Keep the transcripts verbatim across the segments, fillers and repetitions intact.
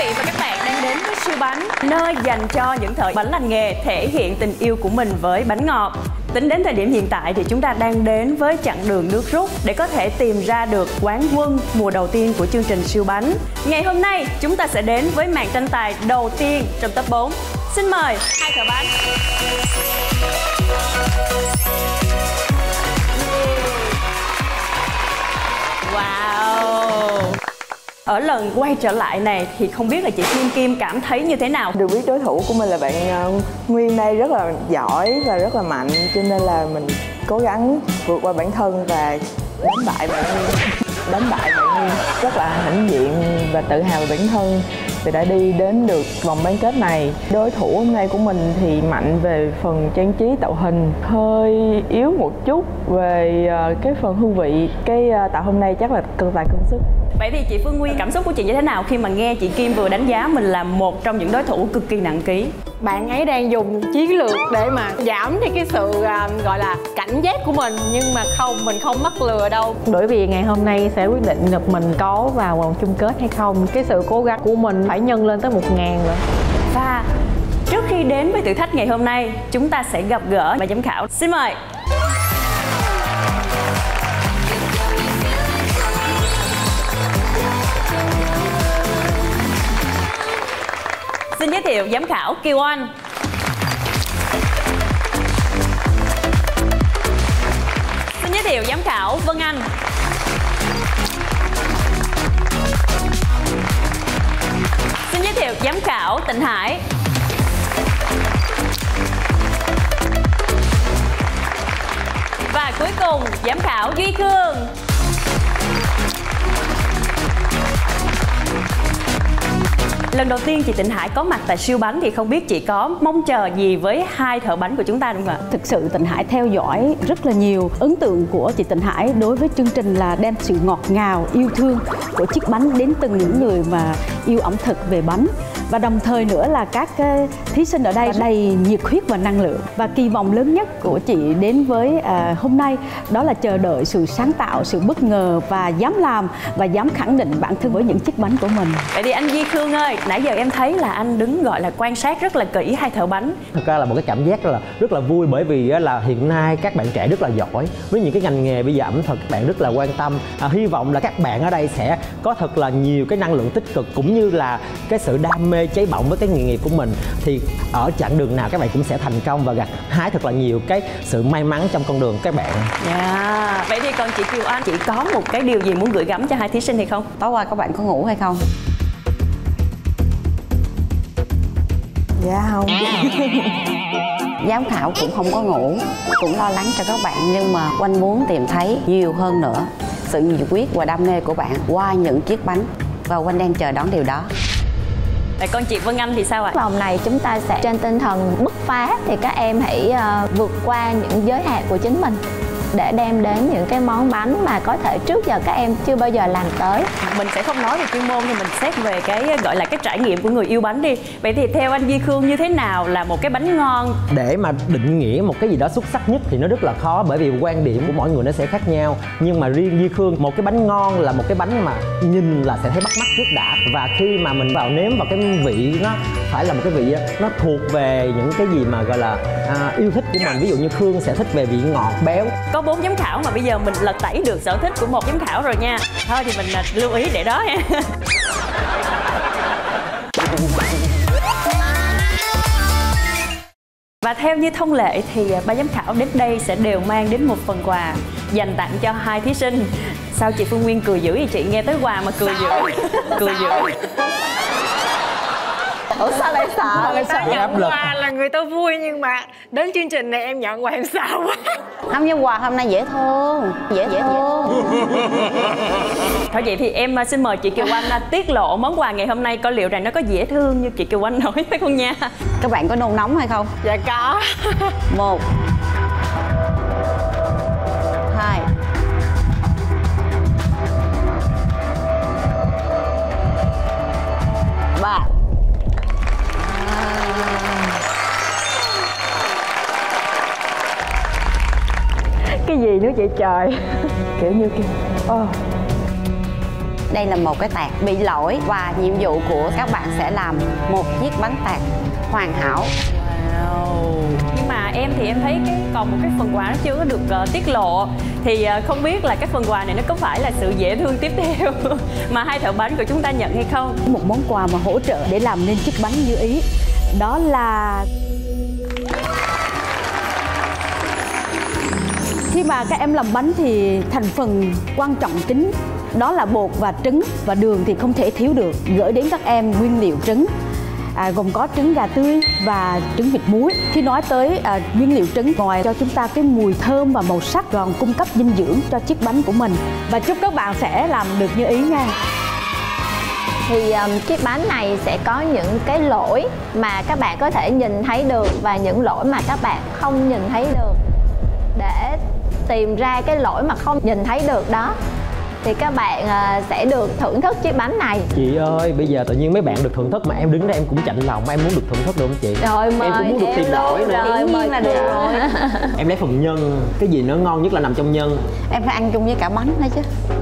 vị và các bạn đang đến với Siêu Bánh, nơi dành cho những thợ bánh lành nghề thể hiện tình yêu của mình với bánh ngọt. Tính đến thời điểm hiện tại thì chúng ta đang đến với chặng đường nước rút để có thể tìm ra được quán quân mùa đầu tiên của chương trình Siêu Bánh. Ngày hôm nay chúng ta sẽ đến với màn tranh tài đầu tiên trong top bốn. Xin mời hai thợ bánh. Wow. Ở lần quay trở lại này thì không biết là chị Kim Kim cảm thấy như thế nào? Được biết đối thủ của mình là bạn uh, Nguyên đây rất là giỏi và rất là mạnh, cho nên là mình cố gắng vượt qua bản thân và đánh bại bạn Nguyên. Đánh bại bạn Nguyên rất là hãnh diện và tự hào về bản thân vì đã đi đến được vòng bán kết này. Đối thủ hôm nay của mình thì mạnh về phần trang trí tạo hình, hơi yếu một chút về uh, cái phần hương vị. Cái uh, tạo hôm nay chắc là cân tài cân sức. Vậy thì chị Phương Nguyên, cảm xúc của chị như thế nào khi mà nghe chị Kim vừa đánh giá mình là một trong những đối thủ cực kỳ nặng ký? Bạn ấy đang dùng chiến lược để mà giảm đi cái sự uh, gọi là cảnh giác của mình, nhưng mà không, mình không mắc lừa đâu. Bởi vì ngày hôm nay sẽ quyết định được mình có vào vòng chung kết hay không. Cái sự cố gắng của mình phải nhân lên tới một ngàn rồi. Và trước khi đến với thử thách ngày hôm nay, chúng ta sẽ gặp gỡ và giám khảo. Xin mời. Xin giới thiệu giám khảo Kiều Anh. Xin giới thiệu giám khảo Vân Anh. Xin giới thiệu giám khảo Tịnh Hải. Và cuối cùng giám khảo Duy Khương. Lần đầu tiên chị Tịnh Hải có mặt tại Siêu Bánh thì không biết chị có mong chờ gì với hai thợ bánh của chúng ta đúng không ạ? Thực sự Tịnh Hải theo dõi rất là nhiều. Ấn tượng của chị Tịnh Hải đối với chương trình là đem sự ngọt ngào, yêu thương của chiếc bánh đến từng những người mà yêu ẩm thực về bánh. Và đồng thời nữa là các thí sinh ở đây đầy nhiệt huyết và năng lượng. Và kỳ vọng lớn nhất của chị đến với à, hôm nay đó là chờ đợi sự sáng tạo, sự bất ngờ và dám làm và dám khẳng định bản thân với những chiếc bánh của mình. Vậy thì anh Duy Khương ơi, nãy giờ em thấy là anh đứng gọi là quan sát rất là kỹ hai thợ bánh. Thực ra là một cái cảm giác rất là rất là vui, bởi vì là hiện nay các bạn trẻ rất là giỏi với những cái ngành nghề bây giờ ẩm thực, các bạn rất là quan tâm. À, hy vọng là các bạn ở đây sẽ có thật là nhiều cái năng lượng tích cực cũng như là cái sự đam mê cháy bỏng với cái nghề nghiệp của mình, thì ở chặng đường nào các bạn cũng sẽ thành công và gặt hái thật là nhiều cái sự may mắn trong con đường các bạn. Yeah. Vậy thì còn chị Kiều Anh, chị có một cái điều gì muốn gửi gắm cho hai thí sinh hay không? Tối qua các bạn có ngủ hay không? Dạ không. Giám khảo cũng không có ngủ, cũng lo lắng cho các bạn, nhưng mà Oanh muốn tìm thấy nhiều hơn nữa sự nhiệt huyết và đam mê của bạn qua những chiếc bánh, và Oanh đang chờ đón điều đó. Vậy con chị Vân Anh thì sao ạ? Vòng này chúng ta sẽ trên tinh thần bứt phá, thì các em hãy uh, vượt qua những giới hạn của chính mình để đem đến những cái món bánh mà có thể trước giờ các em chưa bao giờ làm tới. Mình sẽ không nói về chuyên môn nhưng mình xét về cái gọi là cái trải nghiệm của người yêu bánh đi. Vậy thì theo anh Duy Khương, như thế nào là một cái bánh ngon? Để mà định nghĩa một cái gì đó xuất sắc nhất thì nó rất là khó, bởi vì quan điểm của mỗi người nó sẽ khác nhau. Nhưng mà riêng Duy Khương, một cái bánh ngon là một cái bánh mà nhìn là sẽ thấy bắt mắt trước đã, và khi mà mình vào nếm vào cái vị, nó phải là một cái vị nó thuộc về những cái gì mà gọi là à, yêu thích của mình. Ví dụ như Khương sẽ thích về vị ngọt béo. Có bốn giám khảo mà bây giờ mình lật tẩy được sở thích của một giám khảo rồi nha. Thôi thì mình lưu ý để đó nha. Và theo như thông lệ thì ba giám khảo đến đây sẽ đều mang đến một phần quà dành tặng cho hai thí sinh. Sao chị Phương Nguyên cười dữ vậy chị? Nghe tới quà mà cười dữ. Cười dữ. Ủa sao lại sợ? Người ta nhận quà là người ta vui, nhưng mà đến chương trình này em nhận quà em sợ quá. Không, nhưng quà hôm nay dễ thương, dễ dễ thương. Thôi vậy thì em xin mời chị Kiều Anh tiết lộ món quà ngày hôm nay coi liệu rằng nó có dễ thương như chị Kiều Anh nói phải không nha? Các bạn có nôn nóng hay không? Dạ có. Một, hai, ba. Cái gì nữa vậy trời? Kiểu như kia. Oh. đây là một cái tart bị lỗi và nhiệm vụ của các bạn sẽ làm một chiếc bánh tart hoàn hảo. Wow. Nhưng mà em thì em thấy cái còn một cái phần quà nó chưa có được uh, tiết lộ. Thì uh, không biết là cái phần quà này nó có phải là sự dễ thương tiếp theo mà hai thợ bánh của chúng ta nhận hay không? Một món quà mà hỗ trợ để làm nên chiếc bánh như ý, đó là khi mà các em làm bánh thì thành phần quan trọng chính đó là bột và trứng, và đường thì không thể thiếu được. Gửi đến các em nguyên liệu trứng, à, gồm có trứng gà tươi và trứng vịt muối. Khi nói tới à, nguyên liệu trứng, ngoài cho chúng ta cái mùi thơm và màu sắc, còn cung cấp dinh dưỡng cho chiếc bánh của mình. Và chúc các bạn sẽ làm được như ý nha. Thì um, chiếc bánh này sẽ có những cái lỗi mà các bạn có thể nhìn thấy được và những lỗi mà các bạn không nhìn thấy được. Để tìm ra cái lỗi mà không nhìn thấy được đó thì các bạn uh, sẽ được thưởng thức chiếc bánh này. Chị ơi, bây giờ tự nhiên mấy bạn được thưởng thức mà em đứng đây em cũng chạnh lòng, em muốn được thưởng thức được không chị? Rồi mời em cũng muốn được tìm lỗi nữa. Rồi mời là được rồi. Em lấy phần nhân, cái gì nó ngon nhất là nằm trong nhân. Em phải ăn chung với cả bánh đó chứ.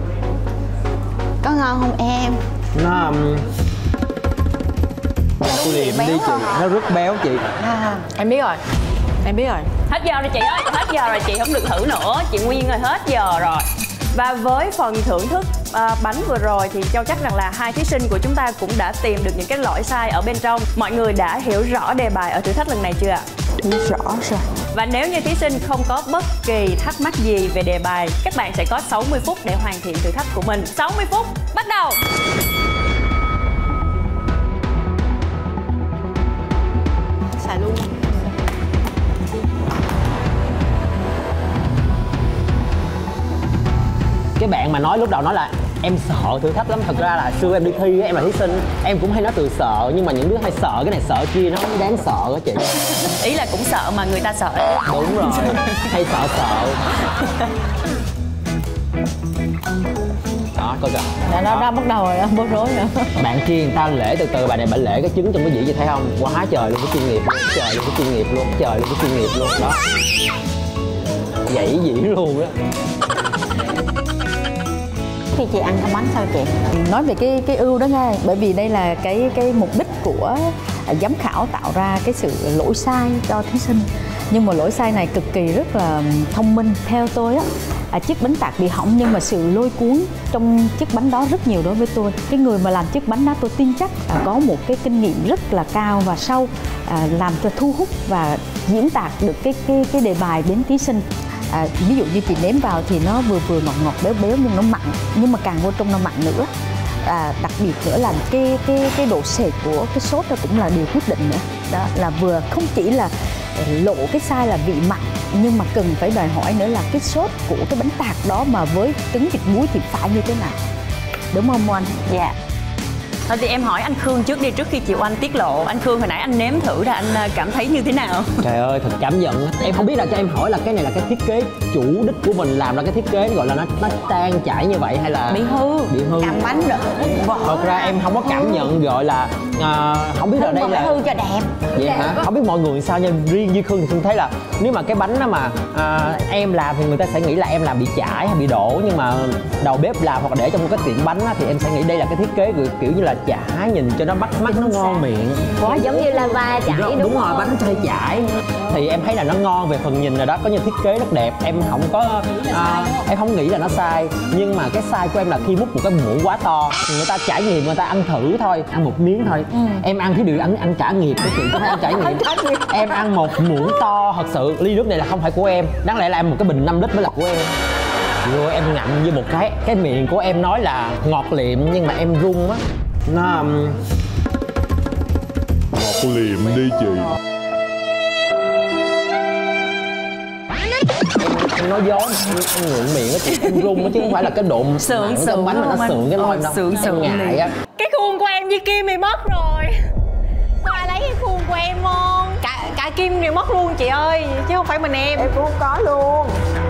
Có ngon không em? Nó um... cô liềm đi chị, nó rất béo chị. À, em biết rồi, em biết rồi. Hết giờ rồi chị ơi, hết giờ rồi chị không được thử nữa. Chị Nguyên ơi, hết giờ rồi. Và với phần thưởng thức à, bánh vừa rồi thì Châu chắc rằng là hai thí sinh của chúng ta cũng đã tìm được những cái lỗi sai ở bên trong. Mọi người đã hiểu rõ đề bài ở thử thách lần này chưa ạ? Hiểu rõ rồi. Và nếu như thí sinh không có bất kỳ thắc mắc gì về đề bài, các bạn sẽ có sáu mươi phút để hoàn thiện thử thách của mình. sáu mươi phút, bắt đầu! Xài luôn. Cái bạn mà nói lúc đầu nói là em sợ thử thách lắm, thật ra là xưa em đi thi em là thí sinh, em cũng hay nói từ sợ, nhưng mà những đứa hay sợ cái này sợ kia nó không đáng sợ đó chị. Ý là cũng sợ mà người ta sợ. Đúng rồi, hay sợ sợ. Đó, coi kìa. Đã, đó, đó bắt đầu rồi đó, bối rối rồi. Bạn kia người ta lễ từ từ, bà này bà lễ cái trứng trong cái dĩa gì thấy không? Quá trời luôn, cái chuyên nghiệp, trời luôn cái chuyên nghiệp luôn, trời luôn cái chuyên nghiệp luôn đó. Dãy dĩ luôn á. khi chị ăn cái bánh sao chị? Nói về cái cái ưu đó nha, bởi vì đây là cái cái mục đích của giám khảo tạo ra cái sự lỗi sai cho thí sinh. Nhưng mà lỗi sai này cực kỳ rất là thông minh. Theo tôi á, à, chiếc bánh tart bị hỏng nhưng mà sự lôi cuốn trong chiếc bánh đó rất nhiều đối với tôi. Cái người mà làm chiếc bánh đó tôi tin chắc à, có một cái kinh nghiệm rất là cao và sâu, à, làm cho thu hút và diễn đạt được cái cái cái đề bài đến thí sinh. À, ví dụ như chị nếm vào thì nó vừa vừa ngọt ngọt béo béo nhưng nó mặn, nhưng mà càng vô trong nó mặn nữa. À, đặc biệt nữa là cái cái cái độ sệt của cái sốt đó cũng là điều quyết định nữa. Đó là vừa không chỉ là lộ cái sai là vị mặn, nhưng mà cần phải đòi hỏi nữa là cái sốt của cái bánh tart đó mà với trứng vịt muối thì phải như thế nào, đúng không Moan? Dạ. Yeah. Thôi thì em hỏi anh Khương trước đi, trước khi chị Oanh tiết lộ. Anh Khương hồi nãy anh nếm thử là anh cảm thấy như thế nào? Trời ơi, thật cảm nhận. Em không biết là cho em hỏi là cái này là cái thiết kế chủ đích của mình làm ra cái thiết kế gọi là nó nó tan chảy như vậy hay là bị hư? Bị hư. Cặm bánh rồi. Thật ra em không có cảm nhận gọi là à, không biết là đây là hư cho đẹp. Vậy hả? Không biết mọi người sao nha. Riêng Duy Khương thì Khương thấy là nếu mà cái bánh đó mà à, em làm thì người ta sẽ nghĩ là em làm bị chảy hay bị đổ, nhưng mà đầu bếp làm hoặc để trong một cái tiệm bánh á, thì em sẽ nghĩ đây là cái thiết kế kiểu như là chả, nhìn cho nó bắt mắt, nó ngon miệng. Quá giống như lava chảy. Đúng, đúng rồi, bánh chai chảy thì em thấy là nó ngon về phần nhìn rồi đó, có như thiết kế rất đẹp. Em không có à, em không nghĩ là nó sai, nhưng mà cái sai của em là khi múc một cái muỗng quá to thì người ta trải nghiệm, người ta ăn thử thôi, ăn một miếng thôi. Ừ. Em ăn cái điều ăn ăn trải nghiệm cái chuyện, không phải ăn trải nghiệm. Em ăn một muỗng to thật sự, ly nước này là không phải của em, đáng lẽ là em một cái bình năm lít mới là của em. Rồi em ngậm như một cái cái miệng của em nói là ngọt liệm, nhưng mà em rung á, nó um... ngọt liệm đi chị. Em nói gió, em ngượng miệng á chị, em rung á chứ không phải là cái độ sượng sượng bánh mà nó sượng cái môi đâu. Sượng sượng ngại á. Cái khuôn của em với Kim thì mất rồi. Sao ai lấy cái khuôn của em không? Cả cả Kim đều mất luôn chị ơi, chứ không phải mình em. Em cũng có luôn.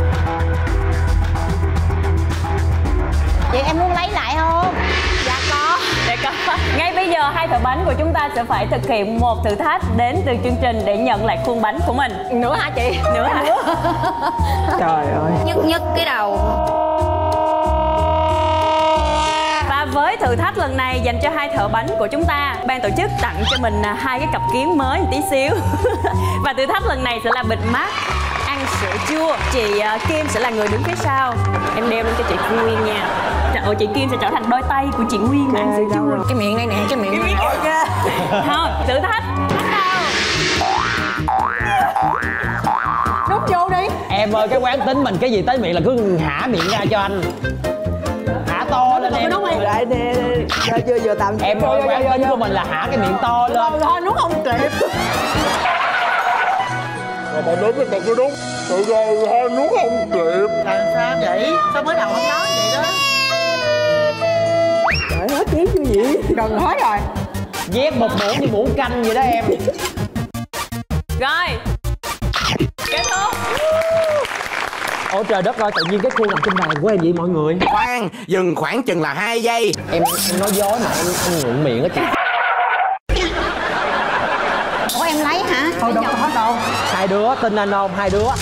Vậy em muốn lấy lại không? Dạ có. Dạ có. Ngay bây giờ hai thợ bánh của chúng ta sẽ phải thực hiện một thử thách đến từ chương trình để nhận lại khuôn bánh của mình. Nữa hả chị? Nữa hả? Trời ơi. Nhức nhức cái đầu. Và với thử thách lần này dành cho hai thợ bánh của chúng ta, ban tổ chức tặng cho mình hai cái cặp kiến mới một tí xíu. Và thử thách lần này sẽ là bịt mắt, ăn sữa chua. Chị Kim sẽ là người đứng phía sau. Em đeo lên cho chị Nguyên nha. Trời, chị Kim sẽ trở thành đôi tay của chị Nguyên mà ăn sữa chua. Cái miệng đây nè, cái miệng này nè. Thôi, thử thách Đút vô đi. Em ơi, cái quán tính mình cái gì tới miệng là cứ hả miệng ra cho anh. Hả to lên em. Lại nè, chưa vừa tạm. Em ơi, quán tính của mình là hả cái miệng to lên. Thôi nuốt không kịp. Rồi mà nói với tao cứ đúng. Tự rồi thôi nuốt không kịp. Làm sao vậy? Sao mới đầu không nói vậy đó? Trời, hết chén chưa gì? Gần hết rồi. Dép một muỗng như muỗng canh vậy đó em. rồi. Kết thúc. Ôi trời đất ơi, tự nhiên cái khuôn nằm trên bàn của em vậy mọi người. Khoan, dừng khoảng chừng là hai giây. Em em nói dối mà em, em ngượng miệng á chị. Ủa em lấy hả? Thôi đâu có hết đâu. Hai đứa, tin anh không? Hai đứa.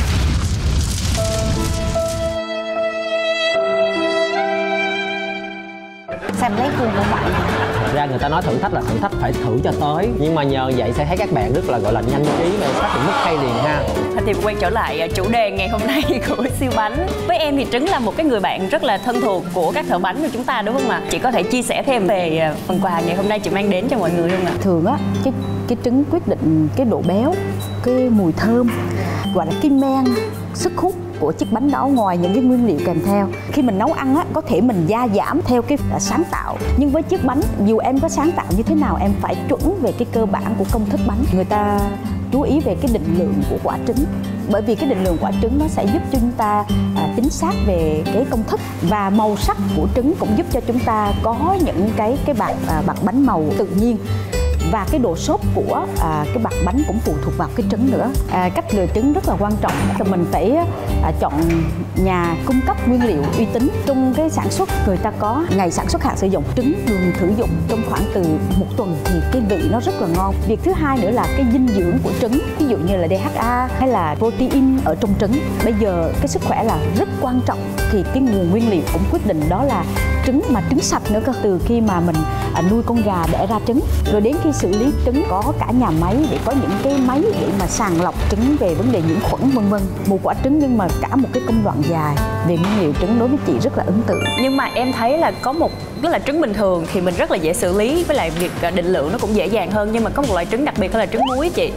Xem lấy khuôn của bạn. Thật ra người ta nói thử thách là thử thách phải thử cho tới. Nhưng mà nhờ vậy sẽ thấy các bạn rất là gọi là nhanh trí và phát hiện mức hay liền ha. Thì quay trở lại chủ đề ngày hôm nay của siêu bánh. Với em thì Trứng là một cái người bạn rất là thân thuộc của các thợ bánh của chúng ta đúng không ạ? Chị có thể chia sẻ thêm về phần quà ngày hôm nay chị mang đến cho mọi người không ạ? Thường á, cái cái trứng quyết định cái độ béo, cái mùi thơm, gọi là cái men, sức hút của chiếc bánh đó ngoài những cái nguyên liệu kèm theo. Khi mình nấu ăn á, có thể mình gia giảm theo cái sáng tạo, nhưng với chiếc bánh dù em có sáng tạo như thế nào em phải chuẩn về cái cơ bản của công thức bánh. Người ta chú ý về cái định lượng của quả trứng, bởi vì cái định lượng quả trứng nó sẽ giúp cho chúng ta à, chính xác về cái công thức, và màu sắc của trứng cũng giúp cho chúng ta có những cái cái bạc à, bạc bánh màu tự nhiên. Và cái độ xốp của à, cái bạc bánh cũng phụ thuộc vào cái trứng nữa. À, cách lựa trứng rất là quan trọng. Mình phải à, chọn nhà cung cấp nguyên liệu uy tín. Trong cái sản xuất người ta có ngày sản xuất hạn sử dụng. Trứng thường sử dụng trong khoảng từ một tuần thì cái vị nó rất là ngon. Việc thứ hai nữa là cái dinh dưỡng của trứng, ví dụ như là đê hát a hay là protein ở trong trứng. Bây giờ cái sức khỏe là rất quan trọng, thì cái nguồn nguyên liệu cũng quyết định đó là trứng, mà trứng sạch nữa cơ. Từ khi mà mình à, nuôi con gà đẻ ra trứng, rồi đến khi xử lý trứng có cả nhà máy để có những cái máy để mà sàng lọc trứng về vấn đề nhiễm khuẩn vân vân. Một quả trứng nhưng mà cả một cái công đoạn dài về nguyên liệu trứng đối với chị rất là ấn tượng. Nhưng mà em thấy là có một, tức là trứng bình thường thì mình rất là dễ xử lý, với lại việc định lượng nó cũng dễ dàng hơn, nhưng mà có một loại trứng đặc biệt đó là trứng muối chị.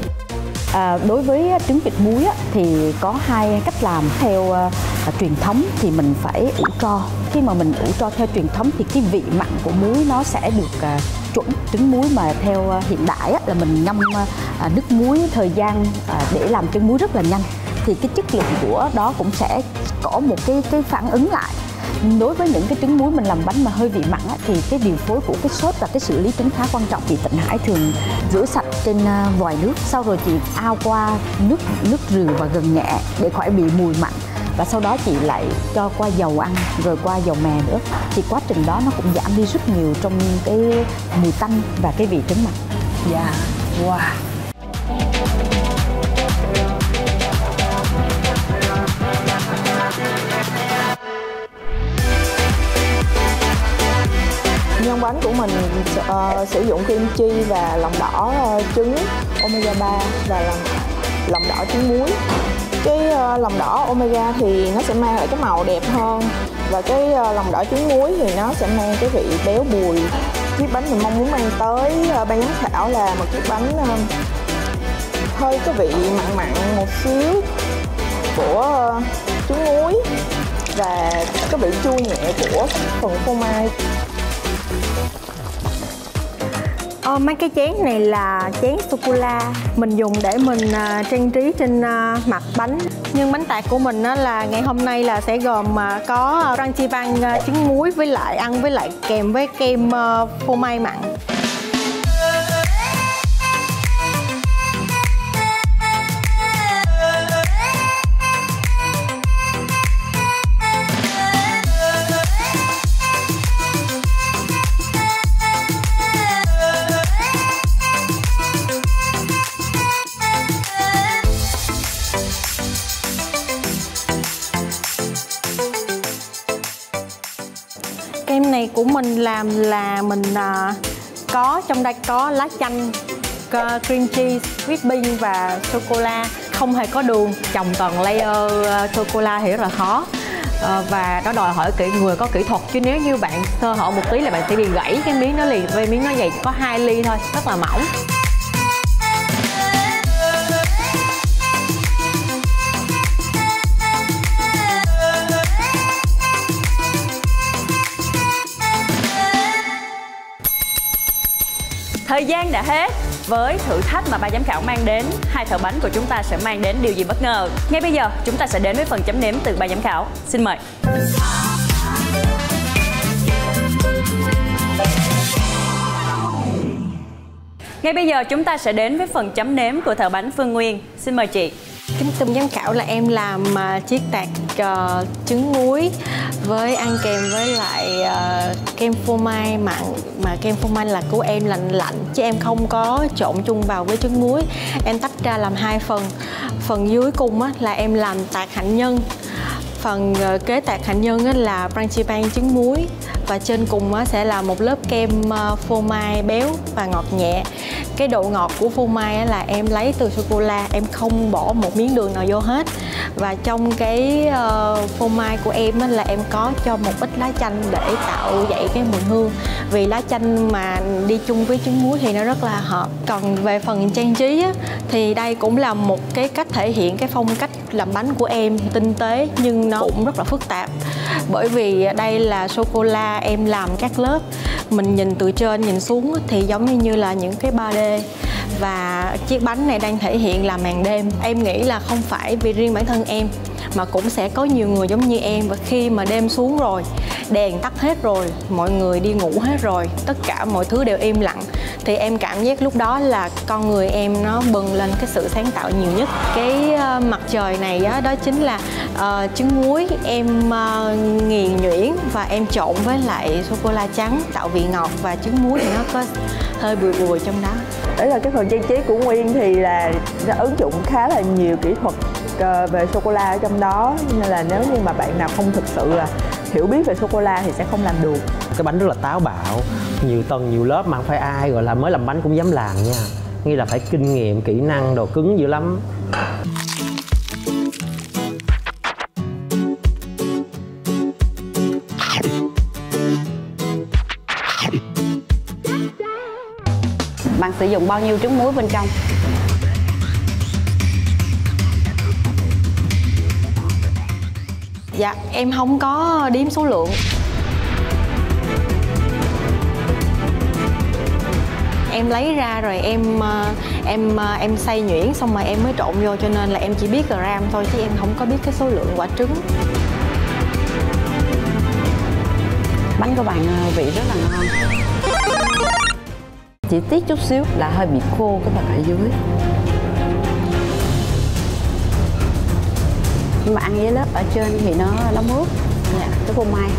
À, đối với trứng vịt muối á, thì có hai cách làm. Theo à, truyền thống thì mình phải ủ tro. Khi mà mình ủ tro theo truyền thống thì cái vị mặn của muối nó sẽ được à, chuẩn. Trứng muối mà theo à, hiện đại á, là mình ngâm à, nước muối thời gian à, để làm trứng muối rất là nhanh, thì cái chất lượng của đó cũng sẽ có một cái cái phản ứng lại. Đối với những cái trứng muối mình làm bánh mà hơi vị mặn á, thì cái điều phối của cái sốt và cái xử lý trứng khá quan trọng. Chị Tịnh Hải thường rửa sạch trên vòi nước, sau rồi chị ao qua nước nước rừ và gừng nhẹ để khỏi bị mùi mặn, và sau đó chị lại cho qua dầu ăn rồi qua dầu mè nữa, thì quá trình đó nó cũng giảm đi rất nhiều trong cái mùi tanh và cái vị trứng mặn. Dạ, yeah. Wow. Nhân bánh của mình uh, sử dụng kim chi và lòng đỏ uh, trứng omega ba và lòng, lòng đỏ trứng muối. Cái uh, lòng đỏ omega thì nó sẽ mang lại cái màu đẹp hơn, và cái uh, lòng đỏ trứng muối thì nó sẽ mang cái vị béo bùi. Chiếc bánh mình mong muốn mang tới uh, ban giám khảo là một chiếc bánh uh, hơi có vị mặn mặn một xíu của uh, trứng muối và cái vị chua nhẹ của phần phô mai. Ờ, mấy cái chén này là chén sô-cô-la mình dùng để mình uh, trang trí trên uh, mặt bánh. Nhưng bánh tart của mình uh, là ngày hôm nay là sẽ gồm uh, có rang chi băng uh, trứng muối với lại ăn với lại kèm với kem uh, phô mai mặn. này của mình làm là mình à, có trong đây có lá chanh, cream cheese, whipping và sô cô la, không hề có đường. Trồng toàn layer sô cô la thì rất là khó. À, và nó đòi hỏi kỹ người có kỹ thuật, chứ nếu như bạn sơ hở một tí là bạn sẽ bị gãy cái miếng nó liền. Vì miếng nó dày có hai ly thôi, rất là mỏng. Thời gian đã hết. Với thử thách mà ban giám khảo mang đến, hai thợ bánh của chúng ta sẽ mang đến điều gì bất ngờ? Ngay bây giờ chúng ta sẽ đến với phần chấm nếm từ ban giám khảo. Xin mời. Ngay bây giờ chúng ta sẽ đến với phần chấm nếm của thợ bánh Phương Nguyên. Xin mời chị. Kính thưa giám khảo, là em làm uh, chiết tạt uh, trứng muối với ăn kèm với lại uh, kem phô mai mặn, mà kem phô mai là của em lạnh lạnh chứ em không có trộn chung vào với trứng muối. Em tách ra làm hai phần. Phần dưới cùng á, là em làm tạt hạnh nhân. Phần uh, kế tạt hạnh nhân á, là frangipan trứng muối. Và trên cùng á, sẽ là một lớp kem uh, phô mai béo và ngọt nhẹ. Cái độ ngọt của phô mai á, là em lấy từ sô cô la, em không bỏ một miếng đường nào vô hết. Và trong cái uh, phô mai của em á, là em có cho một ít lá chanh để tạo dậy cái mùi hương. Vì lá chanh mà đi chung với trứng muối thì nó rất là hợp. Còn về phần trang trí á, thì đây cũng là một cái cách thể hiện cái phong cách làm bánh của em, tinh tế nhưng nó cũng rất là phức tạp. Bởi vì đây là sô cô la em làm các lớp, mình nhìn từ trên nhìn xuống thì giống như là những cái ba D. Và chiếc bánh này đang thể hiện là màn đêm. Em nghĩ là không phải vì riêng bản thân em mà cũng sẽ có nhiều người giống như em. Và khi mà đêm xuống rồi, đèn tắt hết rồi, mọi người đi ngủ hết rồi, tất cả mọi thứ đều im lặng, thì em cảm giác lúc đó là con người em nó bừng lên cái sự sáng tạo nhiều nhất. Cái uh, mặt trời này á, đó chính là uh, trứng muối em uh, nghiền nhuyễn và em trộn với lại sô cô la trắng tạo vị ngọt, và trứng muối thì nó có hơi bùi bùi trong đó. Đấy là cái phần trang trí của Nguyên thì là nó ứng dụng khá là nhiều kỹ thuật về sô cô la ở trong đó, nên là nếu như mà bạn nào không thực sự là hiểu biết về sô cô la thì sẽ không làm được. Cái bánh rất là táo bạo, nhiều tầng nhiều lớp mà không phải ai gọi là mới làm bánh cũng dám làm nha. Nghĩa là phải kinh nghiệm, kỹ năng, đồ cứng dữ lắm. Bạn sử dụng bao nhiêu trứng muối bên trong? Dạ, em không có đếm số lượng. Em lấy ra rồi em em em xay nhuyễn xong rồi em mới trộn vô, cho nên là em chỉ biết gram thôi chứ em không có biết cái số lượng quả trứng. Bánh của bạn vị rất là ngon. Chỉ tiếc chút xíu là hơi bị khô cái phần ở dưới. Nhưng mà ăn với lớp ở trên thì nó nó mướt. Dạ, cái phô mai.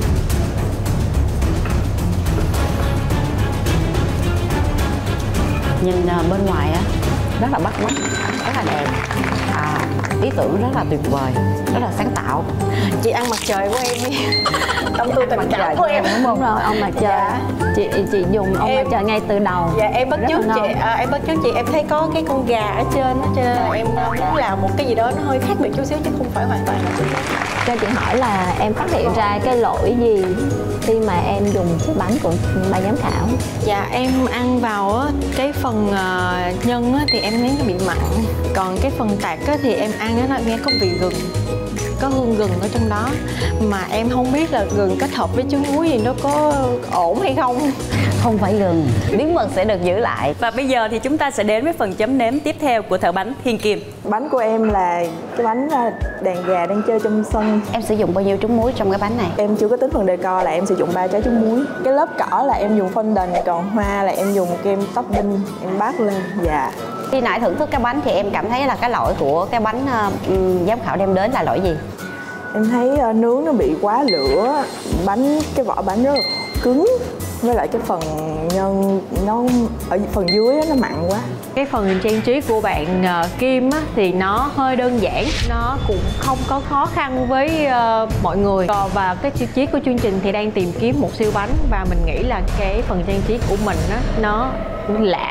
Nhìn uh, bên ngoài á rất là bắt mắt, rất là đẹp. À, ý tưởng rất là tuyệt vời, rất là sáng tạo. Chị ăn mặt trời của em đi. Tâm tư tình cảm của em đúng không? Rồi, ông mặt trời. Dạ. Chị chị dùng ông em, mặt trời ngay từ đầu. Dạ, em bắt chước chị, à, em bắt chước chị, em thấy có cái con gà ở trên đó, cho nên là em muốn làm một cái gì đó nó hơi khác biệt chút xíu chứ không phải hoàn toàn là chính xác. Cho chị hỏi là em phát hiện ra cái lỗi gì khi mà em dùng chiếc bánh của ban giám khảo? Dạ, em ăn vào á, cái phần uh, nhân á, thì em thấy nó bị mặn. Còn cái phần tạt á, thì em ăn á, nó nghe có vị gừng, có hương gừng ở trong đó. Mà em không biết là gừng kết hợp với trứng muối thì nó có ổn hay không. Không phải gừng, bí mật sẽ được giữ lại. Và bây giờ thì chúng ta sẽ đến với phần chấm nếm tiếp theo của thợ bánh Hiền Kim. Bánh của em là cái bánh đàn gà đang chơi trong sân. Em sử dụng bao nhiêu trứng muối trong cái bánh này? Em chưa có tính phần decor là em sử dụng ba trái trứng muối. Cái lớp cỏ là em dùng fondant, còn hoa là em dùng kem topping em bát lên. Dạ. Khi nãy thưởng thức cái bánh thì em cảm thấy là cái lỗi của cái bánh uh, giám khảo đem đến là lỗi gì? Em thấy uh, nướng nó bị quá lửa, bánh cái vỏ bánh rất là cứng, với lại cái phần nhân nó ở phần dưới nó mặn quá. Cái phần trang trí của bạn uh, Kim á, thì nó hơi đơn giản, nó cũng không có khó khăn với uh, mọi người. Còn và cái tiêu chí của chương trình thì đang tìm kiếm một siêu bánh, và mình nghĩ là cái phần trang trí của mình á, nó lạ.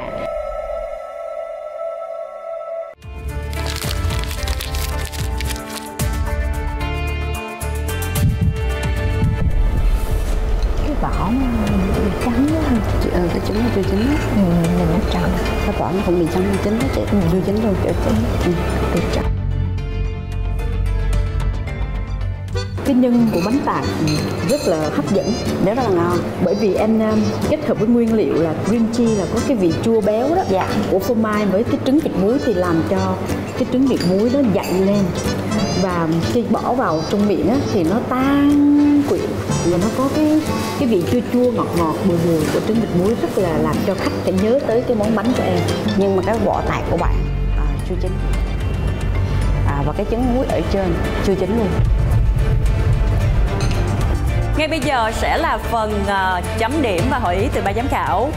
Vỏ trắng quá. Ừ, cái trứng nó chưa chín á. Ừ, nhìn nó trắng. Cái vỏ nó không bị trắng chín đó chị. Ừ, chưa chín luôn, chưa chín. Ừ, được trắng. Cái nhân của bánh tart rất là hấp dẫn, rất là ngon. bởi vì em um, kết hợp với nguyên liệu là cream cheese, là có cái vị chua béo đó, dạ, của phô mai với cái trứng vịt muối thì làm cho cái trứng vịt muối nó dặn lên, và khi bỏ vào trong miệng á, thì nó tan quyện và nó có cái cái vị chua chua ngọt ngọt bùi bùi của trứng vịt muối, rất là làm cho khách phải nhớ tới cái món bánh của em. Nhưng mà cái vỏ tart của bạn à, chưa chín, à, và cái trứng muối ở trên chưa chín luôn. Ngay bây giờ sẽ là phần uh, chấm điểm và hỏi ý từ ban giám khảo.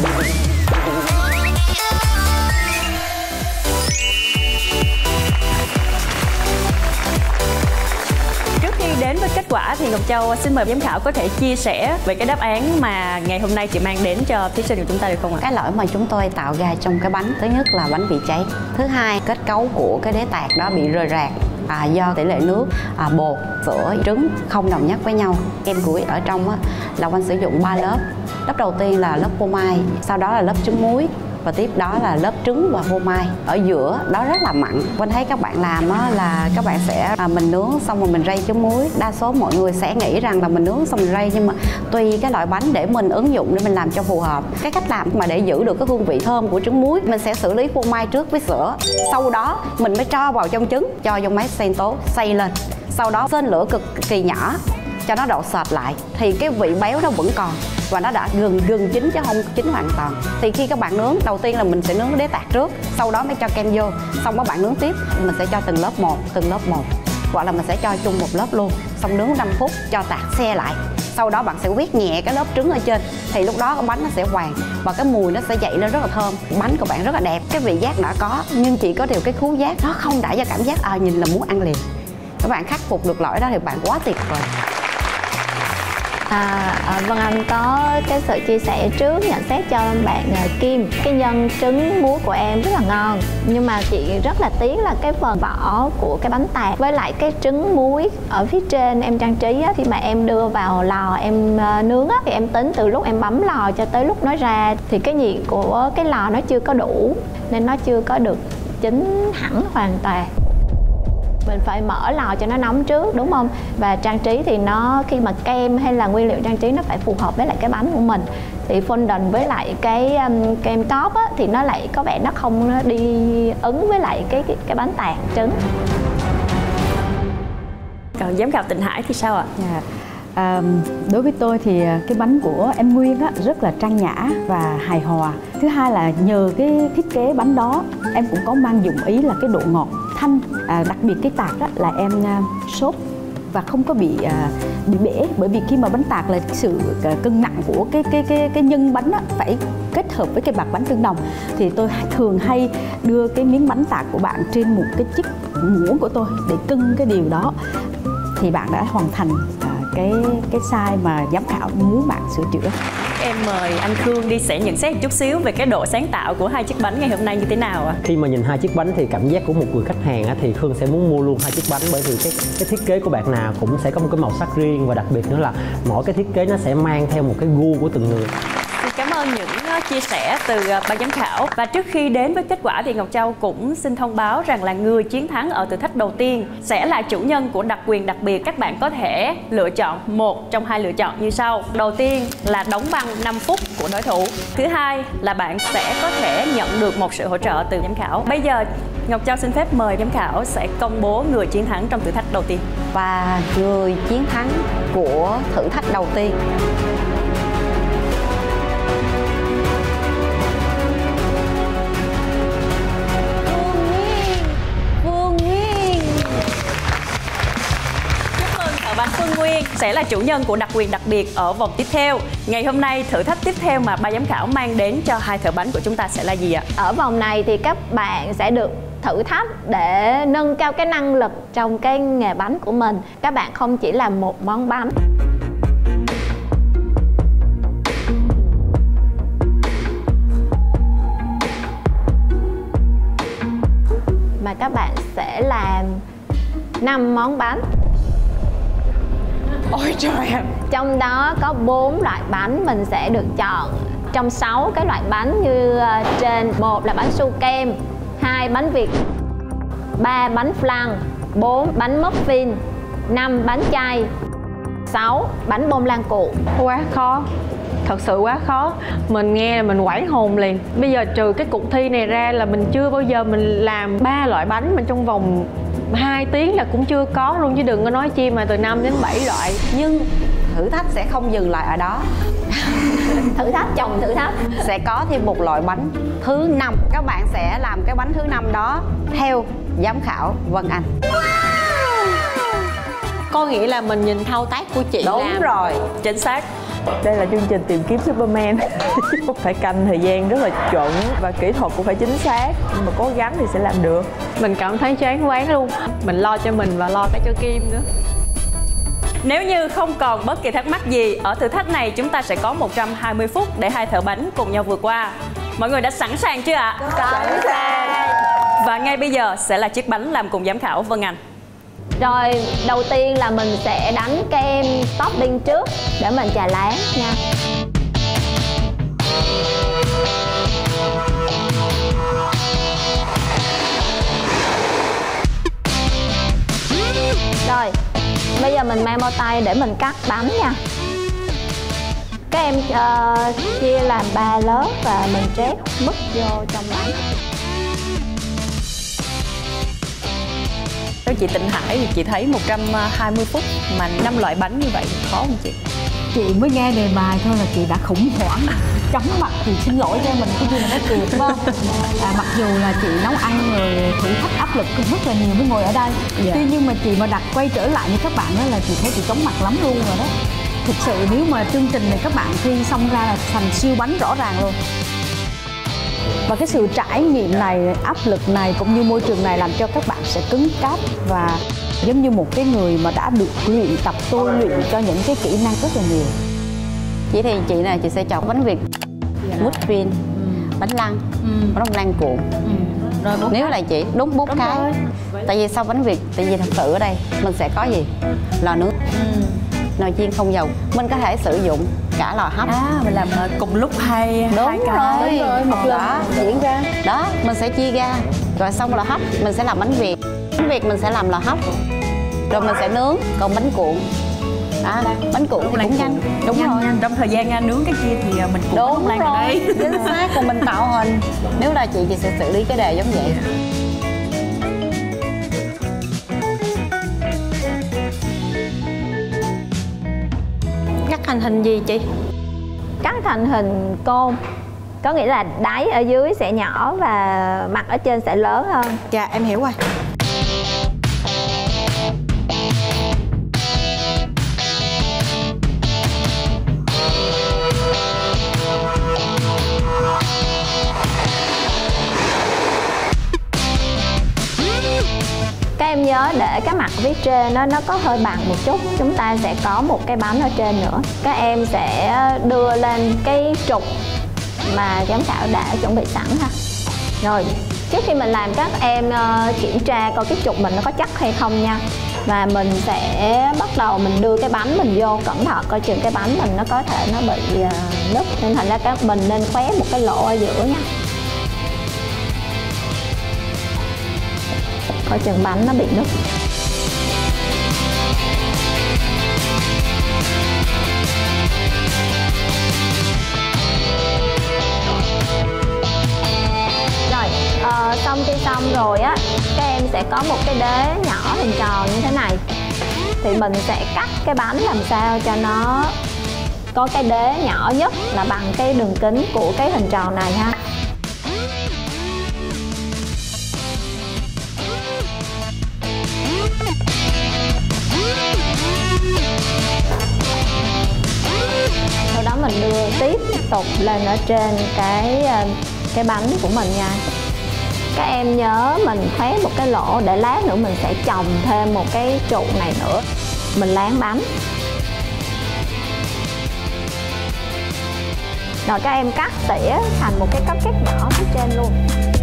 Trước khi đến với kết quả thì Ngọc Châu xin mời giám khảo có thể chia sẻ về cái đáp án mà ngày hôm nay chị mang đến cho thí sinh của chúng ta được không ạ? Cái lỗi mà chúng tôi tạo ra trong cái bánh, thứ nhất là bánh bị cháy, thứ hai kết cấu của cái đế tart đó bị rời rạc. À, do tỷ lệ nước, à, bột, sữa, trứng không đồng nhất với nhau. Kem củi ở trong á, là Oanh sử dụng ba lớp. Lớp đầu tiên là lớp phô mai, sau đó là lớp trứng muối, và tiếp đó là lớp trứng và phô mai. Ở giữa đó rất là mặn. Oanh thấy các bạn làm á, là các bạn sẽ à, mình nướng xong rồi mình rây trứng muối. Đa số mọi người sẽ nghĩ rằng là mình nướng xong mình rây, nhưng mà tùy cái loại bánh để mình ứng dụng để mình làm cho phù hợp. Cái cách làm mà để giữ được cái hương vị thơm của trứng muối, mình sẽ xử lý phô mai trước với sữa, sau đó mình mới cho vào trong trứng, cho vô máy xay tố xay lên, sau đó xên lửa cực kỳ nhỏ cho nó độ sệt lại, thì cái vị béo nó vẫn còn và nó đã gần gần chín chứ không chín hoàn toàn. Thì khi các bạn nướng, đầu tiên là mình sẽ nướng cái đế tart trước, sau đó mới cho kem vô, xong các bạn nướng tiếp, mình sẽ cho từng lớp một, từng lớp một, hoặc là mình sẽ cho chung một lớp luôn, xong nướng năm phút cho tart xe lại. Sau đó bạn sẽ quét nhẹ cái lớp trứng ở trên, thì lúc đó cái bánh nó sẽ hoàng và cái mùi nó sẽ dậy lên rất là thơm. Bánh của bạn rất là đẹp, cái vị giác đã có, nhưng chỉ có điều cái khứu giác nó không đã cho cảm giác à, nhìn là muốn ăn liền. Các bạn khắc phục được lỗi đó thì bạn quá tuyệt vời. À, à, Vân Anh có cái sự chia sẻ trước nhận xét cho bạn à, Kim. Cái nhân trứng muối của em rất là ngon, nhưng mà chị rất là tiếc là cái phần vỏ của cái bánh tart với lại cái trứng muối ở phía trên em trang trí á, khi mà em đưa vào lò em à, nướng á, thì em tính từ lúc em bấm lò cho tới lúc nó ra thì cái nhiệt của cái lò nó chưa có đủ, nên nó chưa có được chín hẳn hoàn toàn. Mình phải mở lò cho nó nóng trước, đúng không? Và trang trí thì nó khi mà kem hay là nguyên liệu trang trí nó phải phù hợp với lại cái bánh của mình. Thì fondant với lại cái um, kem top á, thì nó lại có vẻ nó không nó đi ứng với lại cái cái, cái bánh tart trứng. Còn giám khảo Tịnh Hải thì sao ạ? Yeah. À, đối với tôi thì cái bánh của em Nguyên á, rất là trang nhã và hài hòa. Thứ hai là nhờ cái thiết kế bánh đó, em cũng có mang dụng ý là cái độ ngọt thanh. À, đặc biệt cái tart á, là em uh, sốt và không có bị uh, bị bể, bởi vì khi mà bánh tart là sự uh, cân nặng của cái cái cái cái nhân bánh á, phải kết hợp với cái bạc bánh tương đồng, thì tôi thường hay đưa cái miếng bánh tart của bạn trên một cái chiếc muỗng của tôi để cân cái điều đó, thì bạn đã hoàn thành uh, cái cái size mà giám khảo muốn bạn sửa chữa. Em mời anh Khương đi sẽ nhận xét một chút xíu về cái độ sáng tạo của hai chiếc bánh ngày hôm nay như thế nào ạ? Khi mà nhìn hai chiếc bánh thì cảm giác của một người khách hàng á, thì Khương sẽ muốn mua luôn hai chiếc bánh, bởi vì cái cái thiết kế của bạn nào cũng sẽ có một cái màu sắc riêng, và đặc biệt nữa là mỗi cái thiết kế nó sẽ mang theo một cái gu của từng người. Cảm ơn những chia sẻ từ ban giám khảo. Và trước khi đến với kết quả thì Ngọc Châu cũng xin thông báo rằng là người chiến thắng ở thử thách đầu tiên sẽ là chủ nhân của đặc quyền đặc biệt. Các bạn có thể lựa chọn một trong hai lựa chọn như sau. Đầu tiên là đóng băng năm phút của đối thủ. Thứ hai là bạn sẽ có thể nhận được một sự hỗ trợ từ giám khảo. Bây giờ Ngọc Châu xin phép mời giám khảo sẽ công bố người chiến thắng trong thử thách đầu tiên. Và người chiến thắng của thử thách đầu tiên Phương Nguyên sẽ sẽ là chủ nhân của đặc quyền đặc biệt ở vòng tiếp theo. Ngày hôm nay, thử thách tiếp theo mà ban giám khảo mang đến cho hai thợ bánh của chúng ta sẽ là gì ạ? Ở vòng này thì các bạn sẽ được thử thách để nâng cao cái năng lực trong cái nghề bánh của mình. Các bạn không chỉ làm một món bánh, mà các bạn sẽ làm năm món bánh. Ôi trời ạ! Trong đó có bốn loại bánh mình sẽ được chọn trong sáu cái loại bánh như trên. Một là bánh su kem, hai bánh vịt, ba bánh flan, bốn bánh muffin, năm bánh chay, sáu bánh bông lan cuộn. Quá khó, thật sự quá khó. Mình nghe là mình quảng hồn liền. Bây giờ trừ cái cuộc thi này ra là mình chưa bao giờ mình làm ba loại bánh mà trong vòng hai tiếng là cũng chưa có luôn, chứ đừng có nói chi mà từ năm đến bảy loại. Nhưng thử thách sẽ không dừng lại ở đó. Thử thách chồng thử thách. Sẽ có thêm một loại bánh thứ năm. Các bạn sẽ làm cái bánh thứ năm đó theo giám khảo Vân Anh. Có nghĩa là mình nhìn thao tác của chị. Đúng làm. rồi, Chính xác. Đây là chương trình tìm kiếm Superman. Phải canh thời gian rất là chuẩn và kỹ thuật cũng phải chính xác, nhưng mà cố gắng thì sẽ làm được. Mình cảm thấy choáng váng luôn. Mình lo cho mình và lo cả cho Kim nữa. Nếu như không còn bất kỳ thắc mắc gì, ở thử thách này chúng ta sẽ có một trăm hai mươi phút để hai thợ bánh cùng nhau vượt qua. Mọi người đã sẵn sàng chưa ạ? Sẵn sàng. Và ngay bây giờ sẽ là chiếc bánh làm cùng giám khảo Vân Anh. Rồi, đầu tiên là mình sẽ đánh kem topping trước để mình chà láng nha. Rồi, bây giờ mình mang bao tay để mình cắt bánh nha. Các em uh, chia làm ba lớp và mình trét mứt vô trong bánh. Nếu chị Tịnh Hải thì chị thấy một trăm hai mươi phút mà năm loại bánh như vậy khó không chị? Chị mới nghe đề bài thôi là chị đã khủng hoảng. Chóng mặt thì xin lỗi cho mình cái gì mà nó kịp, đúng không? À, mặc dù là chị nấu ăn rồi thử thách áp lực rất là nhiều mới ngồi ở đây. Dạ. Tuy nhiên mà chị mà đặt quay trở lại như các bạn đó là chị thấy chị chóng mặt lắm luôn rồi đó. Thực sự nếu mà chương trình này các bạn thi xong ra là thành siêu bánh rõ ràng luôn. Và cái sự trải nghiệm này, áp lực này cũng như môi trường này làm cho các bạn sẽ cứng cáp và giống như một cái người mà đã được luyện tập, tôi luyện cho những cái kỹ năng rất là nhiều. Chị thì chị này chị sẽ chọn bánh vịt, muffin, ừ. bánh lăng, ừ. bánh bông lan cuộn. Ừ. Rồi nếu là chị đúng bốn cái. Rồi. Tại vì sau bánh vịt, tại vì thật sự ở đây mình sẽ có gì? Lò nướng, ừ. nồi chiên không dầu. Mình có thể sử dụng cả lò hấp. À, mình làm cùng lúc hai đúng hai cái. rồi, đúng rồi, một lần đó, diễn ra. Đó, mình sẽ chia ra. Rồi xong lò hấp mình sẽ làm bánh vịt. Bánh vịt mình sẽ làm lò hấp. Rồi mình sẽ nướng, còn bánh cuộn. À, bánh cuộn thì cũng nhanh. Đúng nhanh, rồi. Nhanh. Trong thời gian nướng cái kia thì mình cuộn đúng lan rồi. ở đây. Chính xác, còn mình tạo hình. Nếu là chị thì sẽ xử lý cái đề giống vậy. Cắt thành hình gì chị? Cắt thành hình côn. Có nghĩa là đáy ở dưới sẽ nhỏ và mặt ở trên sẽ lớn hơn. Dạ, em hiểu rồi. Các em nhớ để cái mặt phía trên nó nó có hơi bằng một chút, chúng ta sẽ có một cái bánh ở trên nữa. Các em sẽ đưa lên cái trục mà giám khảo đã chuẩn bị sẵn ha. Rồi, trước khi mình làm các em uh, kiểm tra coi cái trục mình nó có chắc hay không nha. Và mình sẽ bắt đầu mình đưa cái bánh mình vô cẩn thận coi chừng cái bánh mình nó có thể nó bị uh, nứt. Nên thành ra các mình nên khóe một cái lỗ ở giữa nha. Coi chừng bánh nó bị nứt. Rồi, uh, xong khi xong rồi á, các em sẽ có một cái đế nhỏ hình tròn như thế này. Thì mình sẽ cắt cái bánh làm sao cho nó có cái đế nhỏ nhất là bằng cái đường kính của cái hình tròn này ha. mình đưa tiếp tục lên ở trên cái cái bánh của mình nha. Các em nhớ mình khoét một cái lỗ để lát nữa mình sẽ chồng thêm một cái trụ này nữa. Mình láng bánh. Rồi các em cắt tỉa thành một cái cupcake nhỏ phía trên luôn.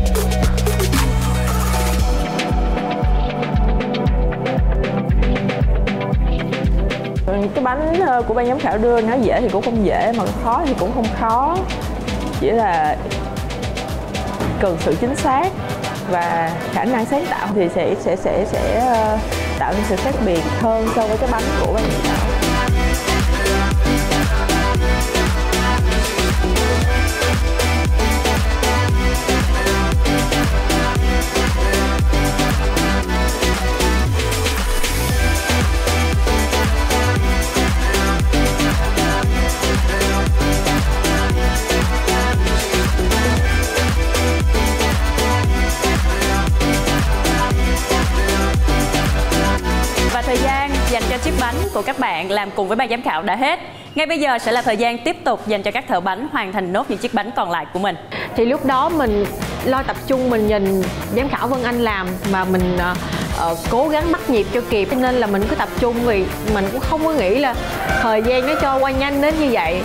Cái bánh của ban giám khảo đưa nó dễ thì cũng không dễ, mà khó thì cũng không khó. Chỉ là cần sự chính xác và khả năng sáng tạo thì sẽ sẽ sẽ sẽ tạo nên sự khác biệt hơn so với cái bánh của ban giám khảo. Thời gian dành cho chiếc bánh của các bạn làm cùng với ban giám khảo đã hết. Ngay bây giờ sẽ là thời gian tiếp tục dành cho các thợ bánh hoàn thành nốt những chiếc bánh còn lại của mình. Thì lúc đó mình lo tập trung, mình nhìn giám khảo Vân Anh làm mà mình uh, uh, cố gắng bắt nhịp cho kịp, cho nên là mình cứ tập trung, vì mình cũng không có nghĩ là thời gian nó trôi qua nhanh đến như vậy.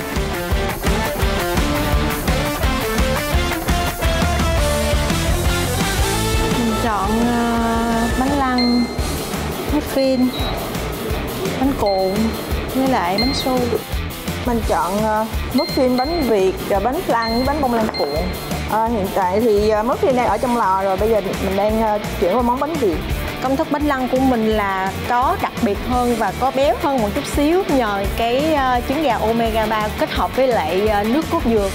Mình chọn uh, bánh lăng, muffin, bánh cuộn với lại bánh su. Mình chọn uh, muffin, bánh Việt, rồi bánh flan với bánh bông lan cuộn. Uh, hiện tại thì uh, muffin đang ở trong lò rồi, bây giờ mình đang uh, chuyển qua món bánh Việt. Công thức bánh lăng của mình là có đặc biệt hơn và có béo hơn một chút xíu nhờ cái uh, trứng gà omega ba kết hợp với lại uh, nước cốt dừa.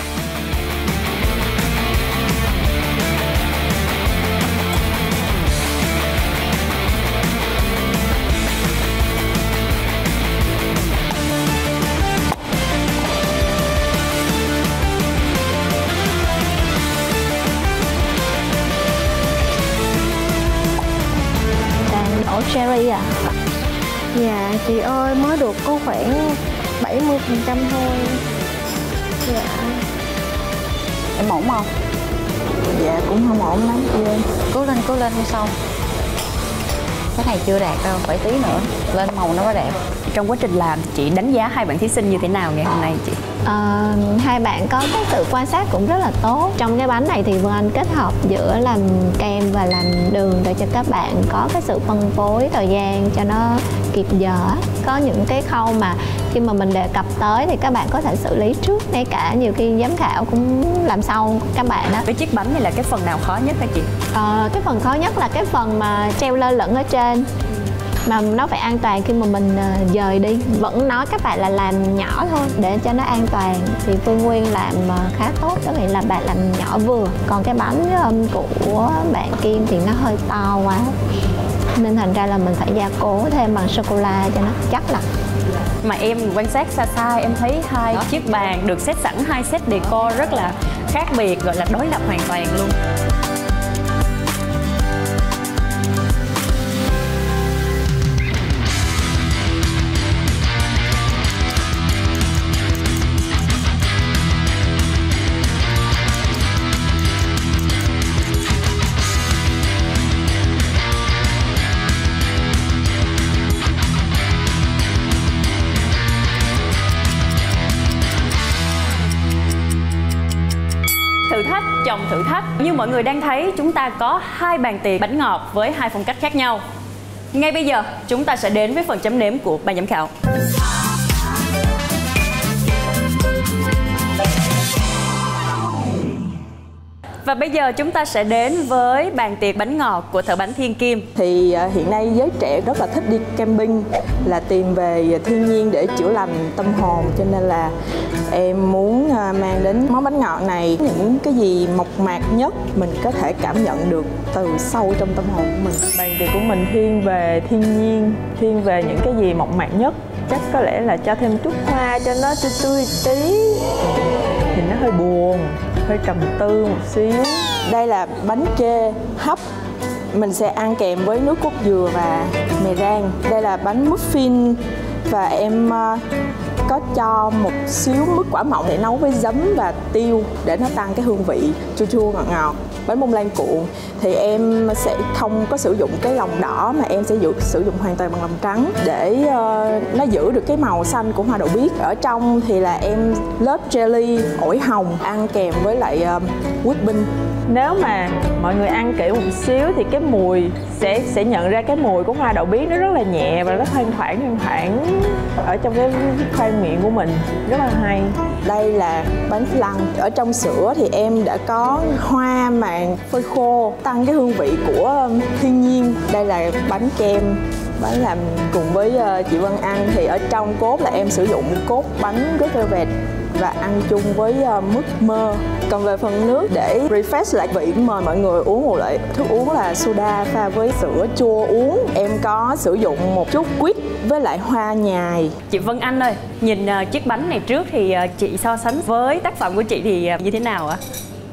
Cherry à? Dạ chị ơi, mới được có khoảng bảy mươi phần trăm thôi. Dạ. Em ổn không? Dạ cũng không ổn lắm chị ơi. Cố lên, cố lên, không sao. Cái này chưa đạt đâu, phải tí nữa lên màu nó mới đẹp. Trong quá trình làm, chị đánh giá hai bạn thí sinh như thế nào ngày hôm nay chị? À, hai bạn có cái sự quan sát cũng rất là tốt. Trong cái bánh này thì Vân Anh kết hợp giữa làm kem và làm đường để cho các bạn có cái sự phân phối thời gian cho nó kịp giờ. Có những cái khâu mà khi mà mình đề cập tới thì các bạn có thể xử lý trước, ngay cả nhiều khi giám khảo cũng làm sau các bạn đó. Cái chiếc bánh này là cái phần nào khó nhất hả chị? À, cái phần khó nhất là cái phần mà treo lơ lửng ở trên, mà nó phải an toàn khi mà mình uh, dời đi. Vẫn nói các bạn là làm nhỏ thôi để cho nó an toàn, thì Phương Nguyên làm uh, khá tốt, có nghĩa là bạn làm nhỏ vừa. Còn cái bánh um, của bạn Kim thì nó hơi to quá, nên thành ra là mình phải gia cố thêm bằng sô cô la cho nó chắc là. Mà em quan sát xa xa em thấy hai Đó. chiếc bàn được set sẵn hai set decor rất là khác biệt, gọi là đối lập hoàn toàn luôn. Thử thách chồng thử thách. Như mọi người đang thấy, chúng ta có hai bàn tiệc bánh ngọt với hai phong cách khác nhau. Ngay bây giờ chúng ta sẽ đến với phần chấm nếm của ban giám khảo. Và bây giờ chúng ta sẽ đến với bàn tiệc bánh ngọt của thợ bánh Thiên Kim. Thì uh, hiện nay giới trẻ rất là thích đi camping, là tìm về thiên nhiên để chữa lành tâm hồn, cho nên là em muốn uh, mang đến món bánh ngọt này những cái gì mộc mạc nhất mình có thể cảm nhận được từ sâu trong tâm hồn của mình. Bàn tiệc của mình thiên về thiên nhiên, thiên về những cái gì mộc mạc nhất. Chắc có lẽ là cho thêm chút hoa cho nó tươi tươi tí, thì nó hơi buồn, hơi trầm tư một xíu. Đây là bánh trê hấp, mình sẽ ăn kèm với nước cốt dừa và mè rang. Đây là bánh muffin và em uh, có cho một xíu mứt quả mọng để nấu với giấm và tiêu để nó tăng cái hương vị chua chua ngọt ngọt. Bánh bông lan cuộn thì em sẽ không có sử dụng cái lòng đỏ mà em sẽ sử, sử dụng hoàn toàn bằng lòng trắng để uh, nó giữ được cái màu xanh của hoa đậu biếc. Ở trong thì là em lớp jelly ổi hồng ăn kèm với lại uh, whipping. Nếu mà mọi người ăn kỹ một xíu thì cái mùi sẽ sẽ nhận ra cái mùi của hoa đậu biếc nó rất là nhẹ và nó thoang thoảng thoang thoảng ở trong cái khoang miệng của mình, rất là hay. Đây là bánh flan. Ở trong sữa thì em đã có hoa màng phơi khô tăng cái hương vị của thiên nhiên. Đây là bánh kem, bánh làm cùng với chị Vân ăn thì ở trong cốt là em sử dụng cốt bánh red velvet và ăn chung với mứt mơ. Còn về phần nước để refresh lại vị, mời mọi người uống một loại thức uống là soda pha với sữa chua uống. Em có sử dụng một chút quýt với lại hoa nhài. Chị Vân Anh ơi, nhìn uh, chiếc bánh này trước thì uh, chị so sánh với tác phẩm của chị thì uh, như thế nào ạ?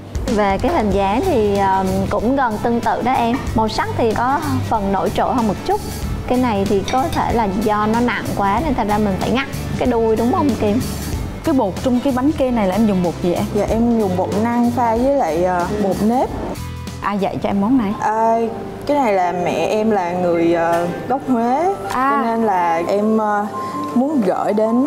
Về cái hình dáng thì um, cũng gần tương tự đó em. Màu sắc thì có phần nổi trội hơn một chút. Cái này thì có thể là do nó nặng quá nên thành ra mình phải ngắt cái đuôi, đúng không Kim? Cái bột trong cái bánh kê này là em dùng bột gì em? Dạ em dùng bột năng pha với lại uh, bột nếp. Ai dạy cho em món này? À, cái này là mẹ em là người uh, gốc Huế, à. Cho nên là em uh, muốn gửi đến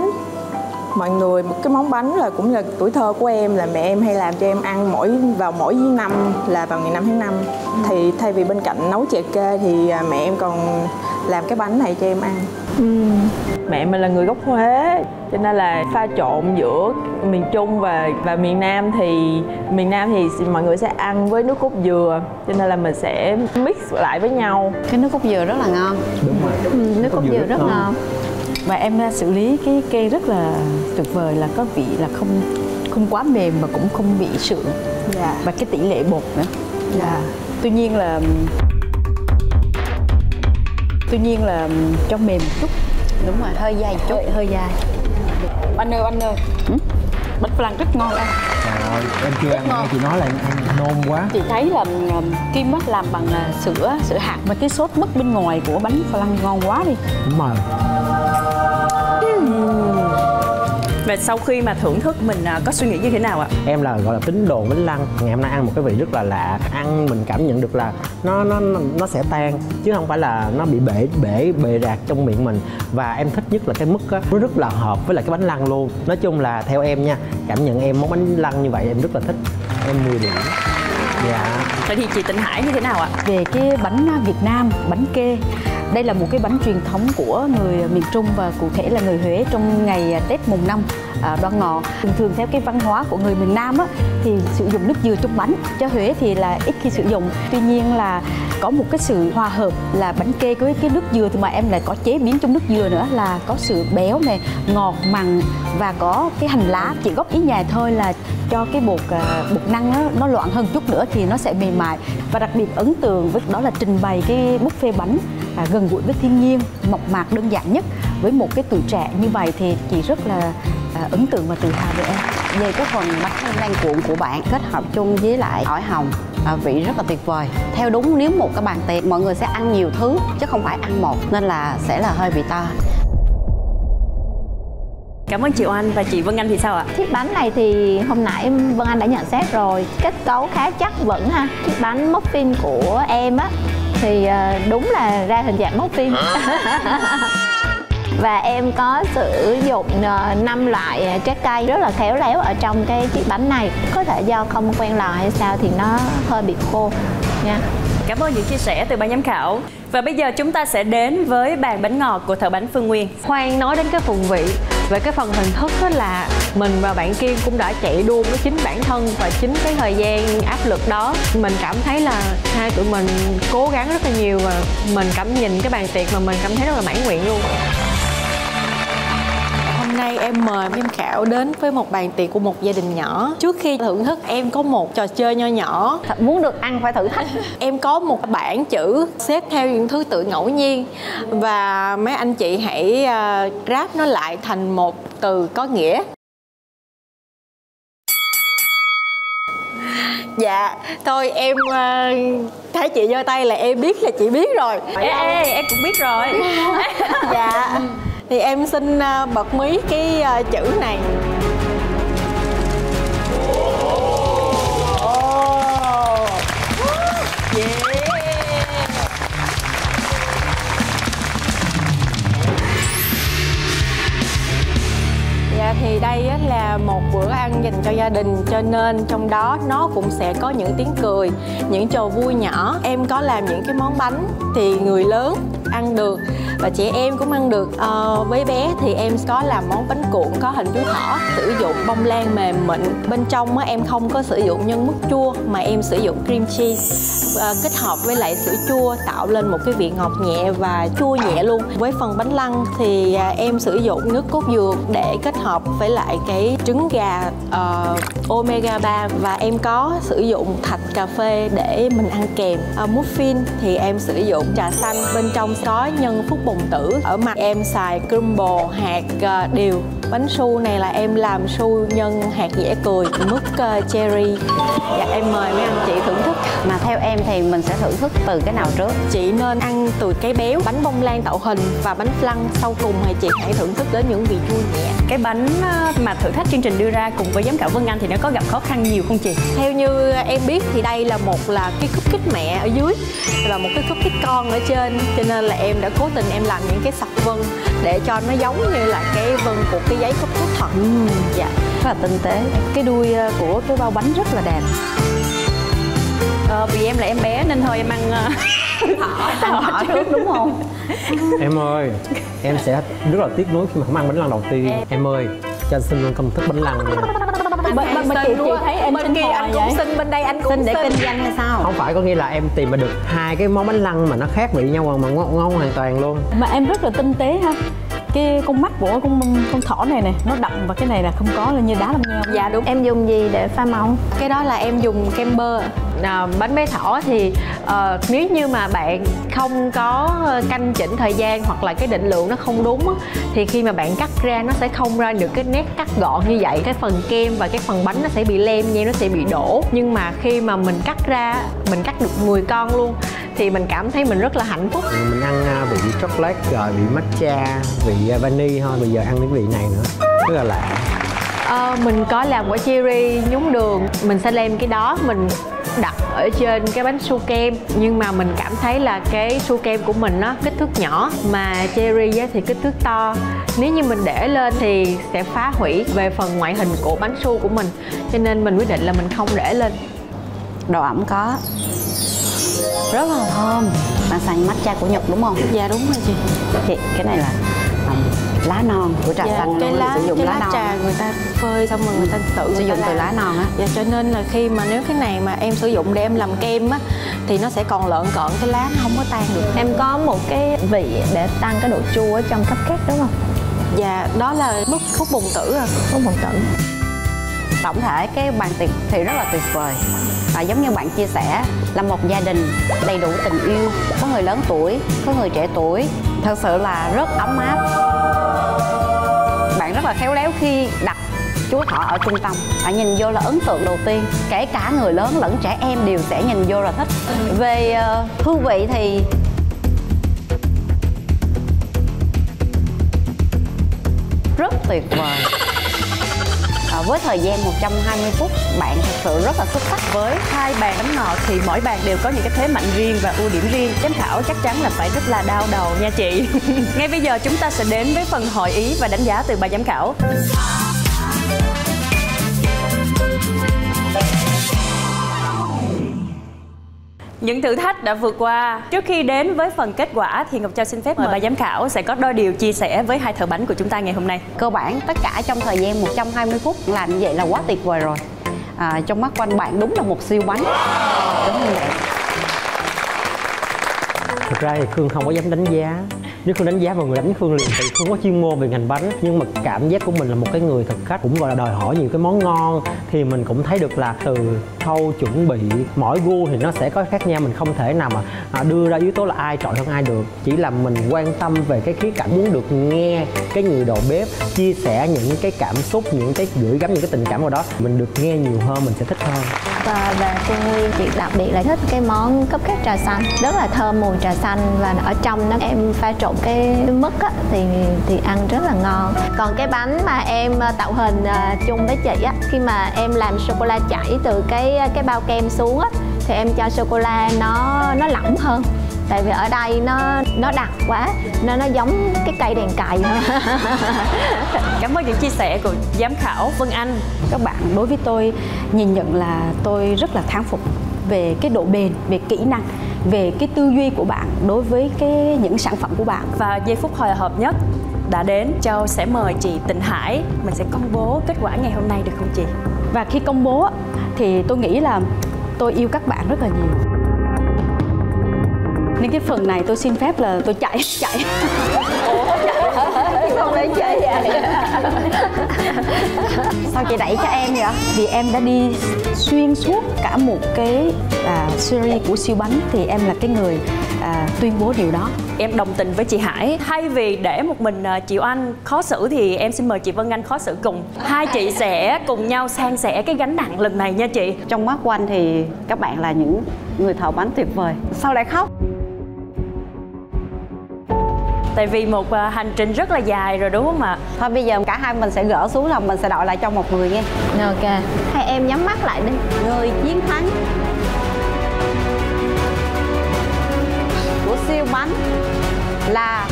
mọi người một cái món bánh là cũng là tuổi thơ của em, là mẹ em hay làm cho em ăn mỗi vào mỗi năm là vào ngày năm tháng năm. Thì thay vì bên cạnh nấu chè kê thì mẹ em còn làm cái bánh này cho em ăn. Ừ. Mẹ mình là người gốc Huế cho nên là pha trộn giữa miền Trung và và miền Nam, thì miền Nam thì mọi người sẽ ăn với nước cốt dừa cho nên là mình sẽ mix lại với nhau. Cái nước cốt dừa rất là ngon. Đúng rồi. Ừ, nước cốt dừa, dừa rất ngon. ngon. Và em xử lý cái kê rất là tuyệt vời, là có vị là không không quá mềm mà cũng không bị sượng. Dạ. Và cái tỷ lệ bột nữa. Dạ. Tuy nhiên là Tuy nhiên là cho mềm một chút. Đúng rồi, hơi dai chút. Hơi, hơi dai. Anh ơi, anh ơi. Ừ? Bánh flan rất ngon anh. Trời ơi, em chưa ăn, nghe chị nói là ăn nôn quá. Chị thấy là Kim á làm bằng sữa, sữa hạt và cái sốt mứt bên ngoài của bánh flan ngon quá đi. Đúng rồi. Và sau khi mà thưởng thức mình có suy nghĩ như thế nào ạ? Em là gọi là tín đồ bánh lăng. Ngày hôm nay ăn một cái vị rất là lạ. Ăn mình cảm nhận được là nó nó nó sẽ tan chứ không phải là nó bị bể bể bề rạc trong miệng mình. Và em thích nhất là cái mứt á, nó rất là hợp với lại cái bánh lăng luôn. Nói chung là theo em nha, cảm nhận em món bánh lăng như vậy em rất là thích. Em mười điểm. Dạ. Vậy thì chị Tịnh Hải như thế nào ạ? Về cái bánh Việt Nam, bánh kê, đây là một cái bánh truyền thống của người miền Trung và cụ thể là người Huế trong ngày Tết mùng năm à, Đoan Ngọ. Thường thường theo cái văn hóa của người miền Nam á, thì sử dụng nước dừa trong bánh. Cho Huế thì là ít khi sử dụng. Tuy nhiên là có một cái sự hòa hợp là bánh kê với cái nước dừa thì mà em lại có chế biến trong nước dừa nữa, là có sự béo này, ngọt, mặn và có cái hành lá. Chỉ góp ý nhà thôi là cho cái bột à, bột năng nó, nó loãng hơn chút nữa thì nó sẽ mềm mại. Và đặc biệt ấn tượng với đó là trình bày cái buffet bánh à, gần gũi với thiên nhiên, mộc mạc đơn giản nhất. Với một cái tuổi trẻ như vậy thì chị rất là à, ấn tượng và tự hào về em. Về cái phần bánh flan cuộn của bạn kết hợp chung với lại ổi hồng, à, vị rất là tuyệt vời. Theo đúng, nếu một cái bàn tiệc mọi người sẽ ăn nhiều thứ chứ không phải ăn một, nên là sẽ là hơi bị to. Cảm ơn chị Oanh. Và chị Vân Anh thì sao ạ? Chiếc bánh này thì hôm nãy Vân Anh đã nhận xét rồi, kết cấu khá chắc vững ha. Chiếc bánh muffin của em á thì đúng là ra hình dạng muffin. Và em có sử dụng năm loại trái cây rất là khéo léo ở trong cái chiếc bánh này. Có thể do không quen lò hay sao thì nó hơi bị khô nha. Cảm ơn những chia sẻ từ ban giám khảo. Và bây giờ chúng ta sẽ đến với bàn bánh ngọt của thợ bánh Phương Nguyên. Khoan nói đến cái phần vị. Về cái phần hình thức đó là mình và bạn Kim cũng đã chạy đua với chính bản thân và chính cái thời gian áp lực đó. Mình cảm thấy là hai tụi mình cố gắng rất là nhiều và mình cảm nhìn cái bàn tiệc mà mình cảm thấy rất là mãn nguyện luôn. Hôm nay em mời giám khảo đến với một bàn tiệc của một gia đình nhỏ. Trước khi thưởng thức em có một trò chơi nho nhỏ. Muốn được ăn phải thử thách. Em có một bảng chữ xếp theo những thứ tự ngẫu nhiên và mấy anh chị hãy uh, ráp nó lại thành một từ có nghĩa. Dạ, thôi em uh, thấy chị giơ tay là em biết là chị biết rồi. Ê, ê, em cũng biết rồi. Dạ. Thì em xin uh, bật mí cái uh, chữ này. Dạ thì đây á, là một bữa ăn dành cho gia đình, cho nên trong đó nó cũng sẽ có những tiếng cười, những trò vui nhỏ. Em có làm những cái món bánh thì người lớn ăn được và trẻ em cũng ăn được. Ờ, với bé thì em có làm món bánh cuộn có hình chú thỏ, sử dụng bông lan mềm mịn. Bên trong á, em không có sử dụng nhân mứt chua mà em sử dụng cream cheese à, kết hợp với lại sữa chua tạo lên một cái vị ngọt nhẹ và chua nhẹ luôn. Với phần bánh lăng thì à, em sử dụng nước cốt dừa để kết hợp với lại cái trứng gà uh, omega ba và em có sử dụng thạch cà phê để mình ăn kèm. Uh, muffin thì em sử dụng trà xanh, bên trong có nhân phúc bồng tử. Ở mặt em xài crumble hạt uh, điều. Bánh su này là em làm su nhân hạt dẻ cười, mứt uh, cherry. Dạ em mời mấy anh chị thưởng thức. Mà theo em thì mình sẽ thưởng thức từ cái nào trước? Chị nên ăn từ cái béo, bánh bông lan tạo hình và bánh flan sau cùng thì chị hãy thưởng thức đến những vị chua nhẹ. Cái bánh mà thử thách chương trình đưa ra cùng với giám khảo Vân Anh thì nó có gặp khó khăn nhiều không chị? Theo như em biết thì đây là một là cái cupcake mẹ ở dưới và một cái cupcake con ở trên, cho nên là em đã cố tình em làm những cái sọc vân để cho nó giống như là cái vân của cái giấy cupcake thật. Uhm. Dạ, rất là tinh tế. Cái đuôi của cái bao bánh rất là đẹp. Ờ, vì em là em bé nên thôi em ăn thỏ, ăn thỏ trước đúng không? Em ơi, em sẽ rất là tiếc nuối khi mà không ăn bánh lăng đầu tiên. Em, em ơi, cho anh xin luôn công thức bánh lăng nha. Bên, bên, bên chị, chị thấy em bên kia anh cũng vậy? Xin, bên đây anh cũng xin để kinh doanh hay sao? Không phải, có nghĩa là em tìm mà được hai cái món bánh lăng mà nó khác vị nhau mà ngon, ngon hoàn toàn luôn. Mà em rất là tinh tế ha. Cái con mắt của con con thỏ này nè nó đậm và cái này là không có, là như đá làm nghèo. Dạ đúng. Em dùng gì để pha màu? Cái đó là em dùng kem bơ. À, bánh bé thỏ thì uh, nếu như mà bạn không có canh chỉnh thời gian hoặc là cái định lượng nó không đúng á, thì khi mà bạn cắt ra nó sẽ không ra được cái nét cắt gọn như vậy. Cái phần kem và cái phần bánh nó sẽ bị lem nha, nó sẽ bị đổ. Nhưng mà khi mà mình cắt ra, mình cắt được mười con luôn thì mình cảm thấy mình rất là hạnh phúc. Mình ăn vị chocolate rồi vị matcha, vị vani thôi, bây giờ ăn cái vị này nữa rất là lạ. Ờ, mình có làm quả cherry nhúng đường, mình sẽ lem cái đó mình đặt ở trên cái bánh su kem, nhưng mà mình cảm thấy là cái su kem của mình nó kích thước nhỏ mà cherry thì kích thước to. Nếu như mình để lên thì sẽ phá hủy về phần ngoại hình của bánh su của mình, cho nên mình quyết định là mình không để lên. Độ ẩm có rất là thơm. Bạn xài matcha của Nhật đúng không? Dạ đúng rồi chị. Chị, cái này là um, lá non của trà dạ, xanh cái luôn, lá, sử dụng cái lá, lá non. trà người ta phơi xong rồi người ta tự sử dụng từ lá non á. Dạ, cho nên là khi mà nếu cái này mà em sử dụng để em làm kem á thì nó sẽ còn lợn cợn, cái lá nó không có tan được. Em có một cái vị để tăng cái độ chua ở trong cupcake đúng không? Dạ, đó là mức khúc bùng tử à. Khúc bùng tử. Tổng thể cái bàn tiệc thì rất là tuyệt vời. À, giống như bạn chia sẻ là một gia đình đầy đủ tình yêu, có người lớn tuổi, có người trẻ tuổi, thật sự là rất ấm áp. Bạn rất là khéo léo khi đặt chú thỏ ở trung tâm. À, nhìn vô là ấn tượng đầu tiên, kể cả người lớn lẫn trẻ em đều sẽ nhìn vô là thích. Về uh, hương vị thì rất tuyệt vời. À, với thời gian một trăm hai mươi phút, bạn thật sự rất là xuất sắc. Với hai bàn bánh ngọt thì mỗi bàn đều có những cái thế mạnh riêng và ưu điểm riêng. Giám khảo chắc chắn là phải rất là đau đầu nha chị. Ngay bây giờ chúng ta sẽ đến với phần hỏi ý và đánh giá từ ba giám khảo. Những thử thách đã vượt qua. Trước khi đến với phần kết quả thì Ngọc Châu xin phép mời ba giám khảo sẽ có đôi điều chia sẻ với hai thợ bánh của chúng ta ngày hôm nay. Cơ bản tất cả trong thời gian một trăm hai mươi phút làm như vậy là quá tuyệt vời rồi. À, trong mắt của anh bạn đúng là một siêu bánh. Đúng như vậy. Thực ra thì Khương không có dám đánh giá. Nếu Khương đánh giá vào người đánh Khương liền, thì Khương có chuyên môn về ngành bánh. Nhưng mà cảm giác của mình là một cái người thực khách cũng gọi là đòi hỏi nhiều cái món ngon, thì mình cũng thấy được là từ khâu chuẩn bị, mỗi gu thì nó sẽ có khác nhau, mình không thể nào mà à, đưa ra yếu tố là ai trội hơn ai được. Chỉ là mình quan tâm về cái khía cạnh muốn được nghe cái người đầu bếp chia sẻ những cái cảm xúc, những cái gửi gắm những cái tình cảm vào đó, mình được nghe nhiều hơn mình sẽ thích hơn. Và về Phương Nguyên, chị đặc biệt là thích cái món cupcake trà xanh, rất là thơm mùi trà xanh, và ở trong nó em pha trộn cái mứt á, thì thì ăn rất là ngon. Còn cái bánh mà em tạo hình uh, chung với chị á, khi mà em làm sô cô la chảy từ cái cái bao kem xuống á, thì em cho sô cô la nó nó lỏng hơn. Tại vì ở đây nó nó đặc quá nên nó giống cái cây đèn cày thôi. Cảm ơn những chia sẻ của giám khảo Vân Anh. Các bạn đối với tôi nhìn nhận là tôi rất là thán phục về cái độ bền, về kỹ năng, về cái tư duy của bạn đối với cái những sản phẩm của bạn. Và giây phút hồi hộp nhất đã đến, Châu sẽ mời chị Tịnh Hải, mình sẽ công bố kết quả ngày hôm nay được không chị? Và khi công bố thì tôi nghĩ là tôi yêu các bạn rất là nhiều. Nên cái phần này tôi xin phép là tôi chạy chạy. Ủa, không lấy chơi vậy? Sao chị đẩy cho em vậy? Vì em đã đi xuyên suốt cả một cái à, series của siêu bánh thì em là cái người à, tuyên bố điều đó. Em đồng tình với chị Hải. Thay vì để một mình chị Oanh khó xử thì em xin mời chị Vân Anh khó xử cùng. Hai chị sẽ cùng nhau san sẻ cái gánh nặng lần này nha chị. Trong mắt của anh thì các bạn là những người thợ bánh tuyệt vời. Sao lại khóc? Tại vì một uh, hành trình rất là dài rồi đúng không ạ? Thôi bây giờ cả hai mình sẽ gỡ xuống là mình sẽ đội lại cho một người nghe. Ok. Hai em nhắm mắt lại đi. Người chiến thắng của siêu bánh là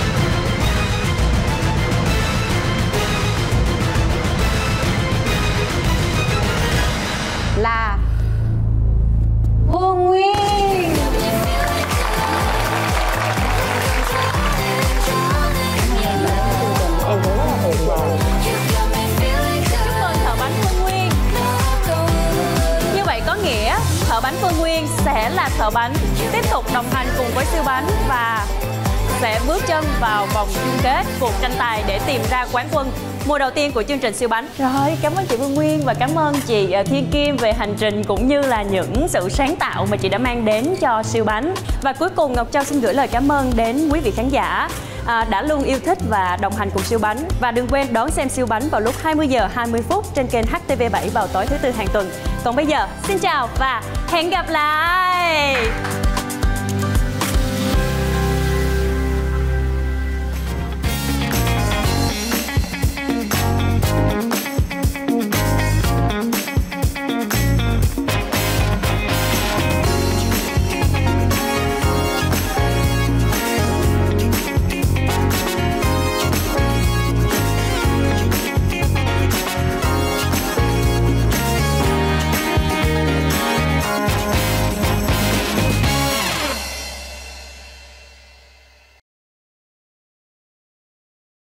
là Phương Nguyên. Thợ bánh Phương Nguyên sẽ là thợ bánh tiếp tục đồng hành cùng với siêu bánh và sẽ bước chân vào vòng chung kết cuộc tranh tài để tìm ra quán quân mùa đầu tiên của chương trình siêu bánh. Rồi, cảm ơn chị Phương Nguyên và cảm ơn chị Thiên Kim về hành trình cũng như là những sự sáng tạo mà chị đã mang đến cho siêu bánh. Và cuối cùng Ngọc Châu xin gửi lời cảm ơn đến quý vị khán giả À, đã luôn yêu thích và đồng hành cùng siêu bánh. Và đừng quên đón xem siêu bánh vào lúc hai mươi giờ hai mươi phút trên kênh H T V bảy vào tối thứ tư hàng tuần. Còn bây giờ, xin chào và hẹn gặp lại.